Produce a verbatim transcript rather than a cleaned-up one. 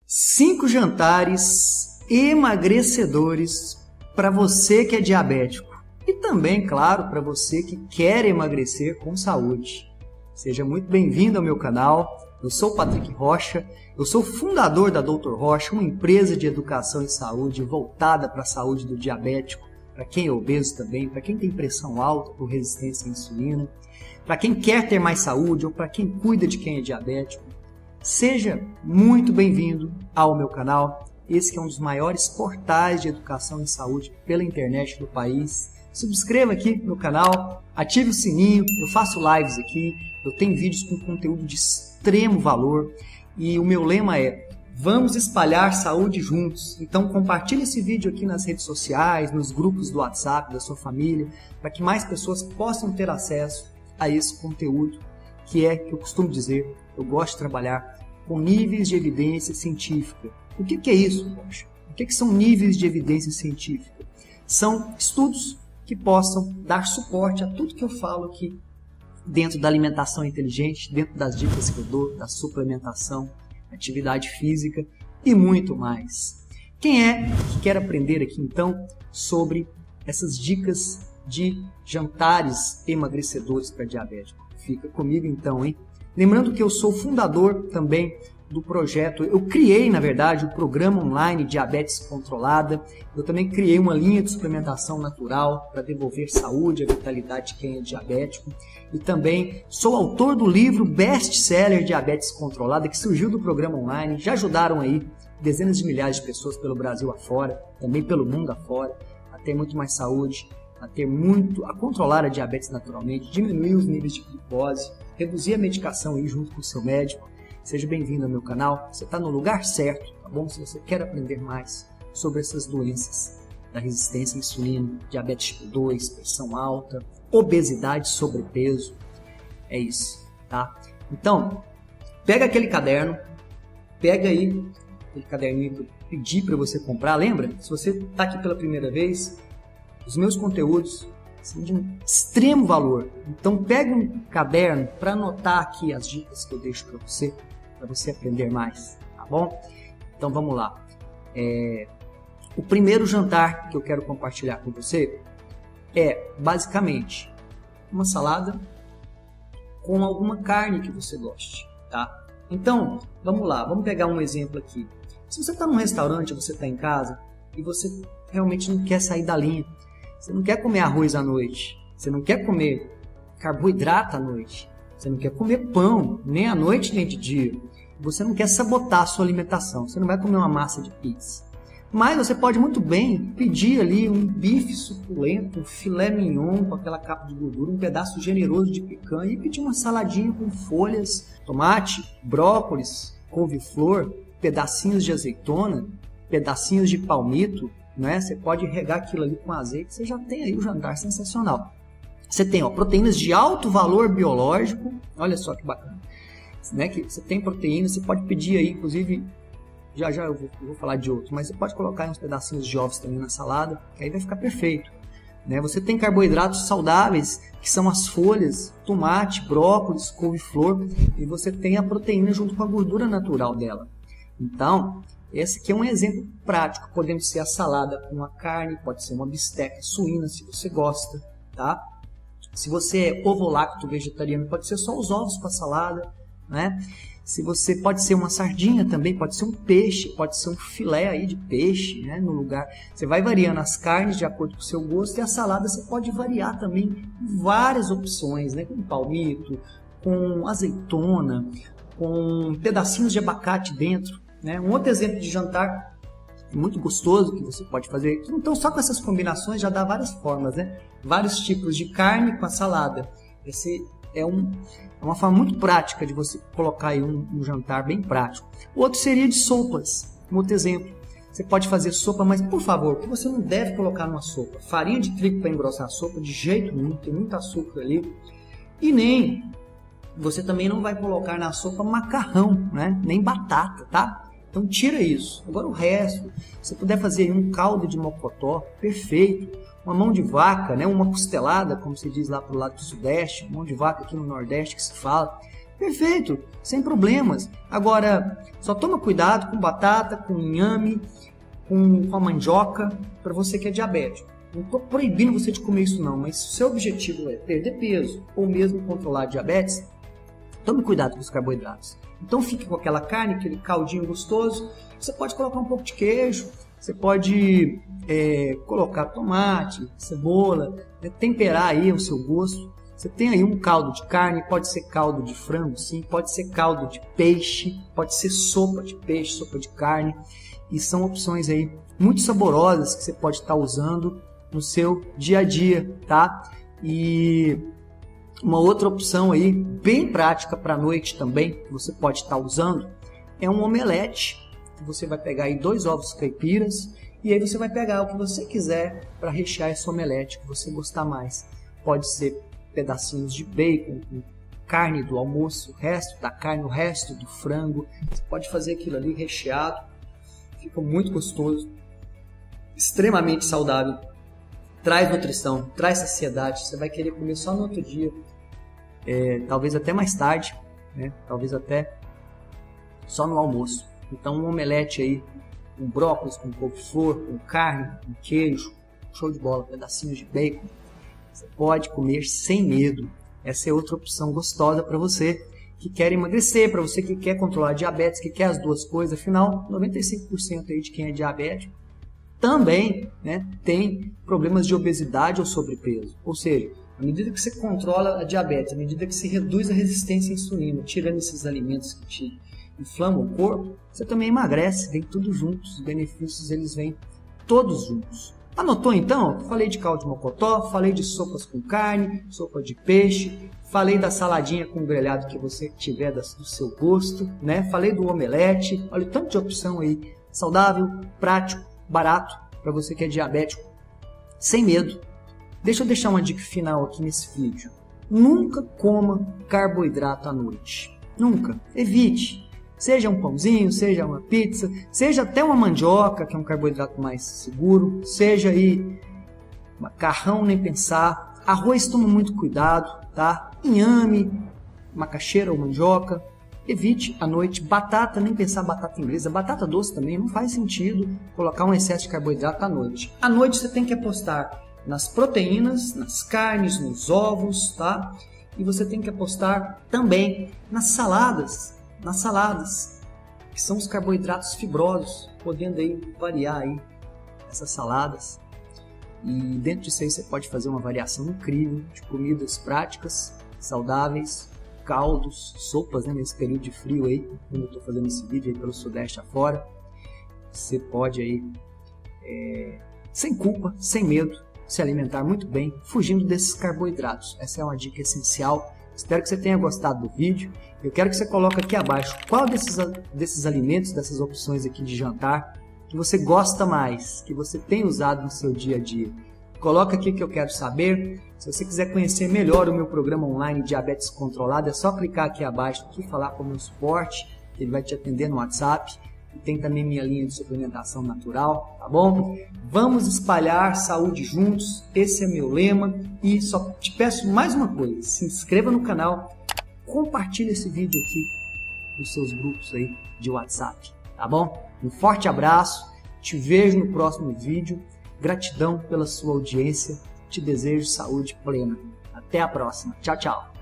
Cinco jantares emagrecedores para você que é diabético e também, claro, para você que quer emagrecer com saúde. Seja muito bem-vindo ao meu canal. Eu sou o Patrick Rocha, eu sou fundador da doutor Rocha, uma empresa de educação em saúde voltada para a saúde do diabético, para quem é obeso também, para quem tem pressão alta por resistência à insulina, para quem quer ter mais saúde ou para quem cuida de quem é diabético. Seja muito bem-vindo ao meu canal, esse que é um dos maiores portais de educação em saúde pela internet do país. Subscreva aqui no canal, ative o sininho, eu faço lives aqui, eu tenho vídeos com conteúdo de extremo valor e o meu lema é: vamos espalhar saúde juntos. Então compartilhe esse vídeo aqui nas redes sociais, nos grupos do WhatsApp da sua família, para que mais pessoas possam ter acesso a esse conteúdo, que é, que eu costumo dizer, eu gosto de trabalhar com níveis de evidência científica. O que, que é isso, poxa? O que, que são níveis de evidência científica? São estudos que possam dar suporte a tudo que eu falo aqui dentro da alimentação inteligente, dentro das dicas que eu dou, da suplementação, atividade física e muito mais. Quem é que quer aprender aqui então sobre essas dicas de jantares emagrecedores para diabético? Fica comigo então, hein? Lembrando que eu sou fundador também do projeto, eu criei, na verdade, o programa online Diabetes Controlada. Eu também criei uma linha de suplementação natural para devolver saúde e vitalidade de quem é diabético. E também sou autor do livro best-seller Diabetes Controlada, que surgiu do programa online. Já ajudaram aí dezenas de milhares de pessoas pelo Brasil afora, também pelo mundo afora, a ter muito mais saúde, a ter muito, a controlar a diabetes naturalmente, diminuir os níveis de glicose, reduzir a medicação aí junto com o seu médico. Seja bem-vindo ao meu canal, você está no lugar certo, tá bom? Se você quer aprender mais sobre essas doenças da resistência à insulina, diabetes tipo dois, pressão alta, obesidade, sobrepeso, é isso, tá? Então, pega aquele caderno, pega aí aquele caderninho que eu pedi para você comprar, lembra? Se você está aqui pela primeira vez, os meus conteúdos são de um extremo valor. Então pega um caderno para anotar aqui as dicas que eu deixo para você, para você aprender mais, tá bom? Então vamos lá. É... O primeiro jantar que eu quero compartilhar com você é basicamente uma salada com alguma carne que você goste, tá? Então vamos lá, vamos pegar um exemplo aqui. Se você está num restaurante, você está em casa e você realmente não quer sair da linha, você não quer comer arroz à noite, você não quer comer carboidrato à noite, você não quer comer pão, nem à noite nem de dia, você não quer sabotar a sua alimentação, você não vai comer uma massa de pizza. Mas você pode muito bem pedir ali um bife suculento, um filé mignon com aquela capa de gordura, um pedaço generoso de picanha e pedir uma saladinha com folhas, tomate, brócolis, couve-flor, pedacinhos de azeitona, pedacinhos de palmito, né? Você pode regar aquilo ali com azeite, você já tem aí o jantar sensacional. Você tem ó, proteínas de alto valor biológico, olha só que bacana, né? Que você tem proteínas, você pode pedir aí, inclusive, já já eu vou, eu vou falar de outro, mas você pode colocar aí uns pedacinhos de ovos também na salada, que aí vai ficar perfeito, né? Você tem carboidratos saudáveis, que são as folhas, tomate, brócolis, couve-flor, e você tem a proteína junto com a gordura natural dela. Então, esse aqui é um exemplo prático, podendo ser a salada com a carne, pode ser uma bisteca suína, se você gosta, tá? Se você é ovo-lacto vegetariano, pode ser só os ovos com a salada, né? Se você pode ser uma sardinha também, pode ser um peixe, pode ser um filé aí de peixe, né? No lugar, você vai variando as carnes de acordo com o seu gosto e a salada você pode variar também várias opções, né? Com palmito, com azeitona, com pedacinhos de abacate dentro. Né? Um outro exemplo de jantar muito gostoso que você pode fazer, então só com essas combinações já dá várias formas, né? Vários tipos de carne com a salada. Esse é, um, é uma forma muito prática de você colocar aí um, um jantar bem prático. O outro seria de sopas, um outro exemplo. Você pode fazer sopa, mas por favor, o que você não deve colocar numa sopa? Farinha de trigo para engrossar a sopa, de jeito nenhum, tem muito açúcar ali. E nem, você também não vai colocar na sopa macarrão, né? Nem batata, tá? Então tira isso. Agora o resto, se puder fazer um caldo de mocotó, perfeito. Uma mão de vaca, né? Uma costelada, como se diz lá pro lado do sudeste, mão de vaca aqui no nordeste que se fala. perfeito, sem problemas. Agora, só toma cuidado com batata, com inhame, com, com a mandioca, para você que é diabético. Não estou proibindo você de comer isso não, mas se o seu objetivo é perder peso ou mesmo controlar a diabetes, tome cuidado com os carboidratos. Então fique com aquela carne, aquele caldinho gostoso. Você pode colocar um pouco de queijo, você pode é, colocar tomate, cebola, né, temperar aí o seu gosto. Você tem aí um caldo de carne, pode ser caldo de frango, sim, pode ser caldo de peixe, pode ser sopa de peixe, sopa de carne. E são opções aí muito saborosas que você pode estar usando no seu dia a dia, tá? E uma outra opção aí, bem prática para a noite também, que você pode estar usando, é um omelete. Você vai pegar aí dois ovos caipiras e aí você vai pegar o que você quiser para rechear esse omelete que você gostar mais. Pode ser pedacinhos de bacon, carne do almoço, o resto da carne, o resto do frango. Você pode fazer aquilo ali recheado, fica muito gostoso, extremamente saudável, traz nutrição, traz saciedade. Você vai querer comer só no outro dia, é, talvez até mais tarde, né? Talvez até só no almoço. Então um omelete aí, com brócolis, com couve-flor, com carne, com queijo, show de bola, pedacinhos de bacon. Você pode comer sem medo. Essa é outra opção gostosa para você que quer emagrecer, para você que quer controlar a diabetes, que quer as duas coisas. Afinal, noventa e cinco por cento aí de quem é diabético também, né, tem problemas de obesidade ou sobrepeso. Ou seja, à medida que você controla a diabetes, à medida que você reduz a resistência à insulina, tirando esses alimentos que te inflamam o corpo, você também emagrece, vem tudo junto, os benefícios eles vêm todos juntos. Anotou então? Falei de caldo de mocotó, falei de sopas com carne, sopa de peixe, falei da saladinha com grelhado que você tiver do seu gosto, né? Falei do omelete, olha o tanto de opção aí, saudável, prático, barato, para você que é diabético, sem medo. Deixa eu deixar uma dica final aqui nesse vídeo. Nunca coma carboidrato à noite, nunca, evite. Seja um pãozinho, seja uma pizza, seja até uma mandioca, que é um carboidrato mais seguro, seja aí macarrão, nem pensar. Arroz, toma muito cuidado, tá? Inhame, macaxeira ou mandioca, evite à noite. Batata, nem pensar batata inglesa, batata doce também, não faz sentido colocar um excesso de carboidrato à noite. À noite você tem que apostar nas proteínas, nas carnes, nos ovos, tá? E você tem que apostar também nas saladas. Nas saladas, que são os carboidratos fibrosos, podendo aí variar aí essas saladas. E dentro disso aí você pode fazer uma variação incrível de comidas práticas, saudáveis, caldos, sopas, né, nesse período de frio aí, quando eu estou fazendo esse vídeo aí pelo sudeste afora. Você pode aí, é, sem culpa, sem medo, se alimentar muito bem, fugindo desses carboidratos. Essa é uma dica essencial. Espero que você tenha gostado do vídeo. Eu quero que você coloque aqui abaixo qual desses, desses alimentos, dessas opções aqui de jantar, que você gosta mais, que você tem usado no seu dia a dia. Coloca aqui que eu quero saber. Se você quiser conhecer melhor o meu programa online Diabetes Controlado, é só clicar aqui abaixo e falar com o meu suporte, que ele vai te atender no WhatsApp. E tem também minha linha de suplementação natural, tá bom? Vamos espalhar saúde juntos, esse é meu lema. E só te peço mais uma coisa, se inscreva no canal, compartilhe esse vídeo aqui nos seus grupos aí de WhatsApp, tá bom? Um forte abraço, te vejo no próximo vídeo, gratidão pela sua audiência, te desejo saúde plena. Até a próxima, tchau, tchau!